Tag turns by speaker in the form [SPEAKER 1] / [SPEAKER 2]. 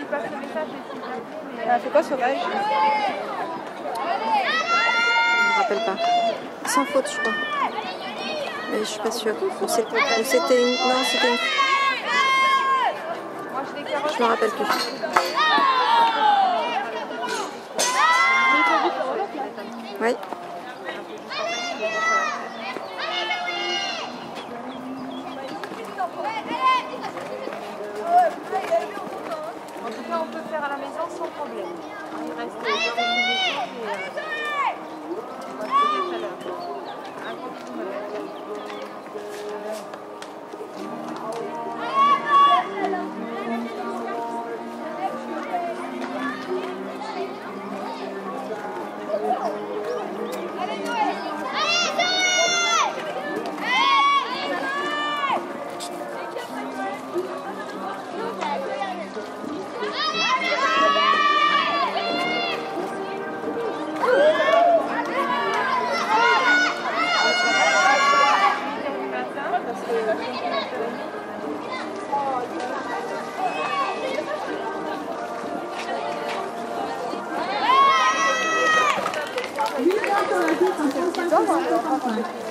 [SPEAKER 1] passe le message.
[SPEAKER 2] Elle a fait quoi, Sauvage? Je me rappelle pas. Sans faute, je crois. Mais je suis pas sûre. C'était une... Non, c'était une... Je me rappelle plus. Oui.
[SPEAKER 1] En tout cas, on peut faire à la maison sans problème. Il reste deux et
[SPEAKER 3] 8 heures sur la piste en 45.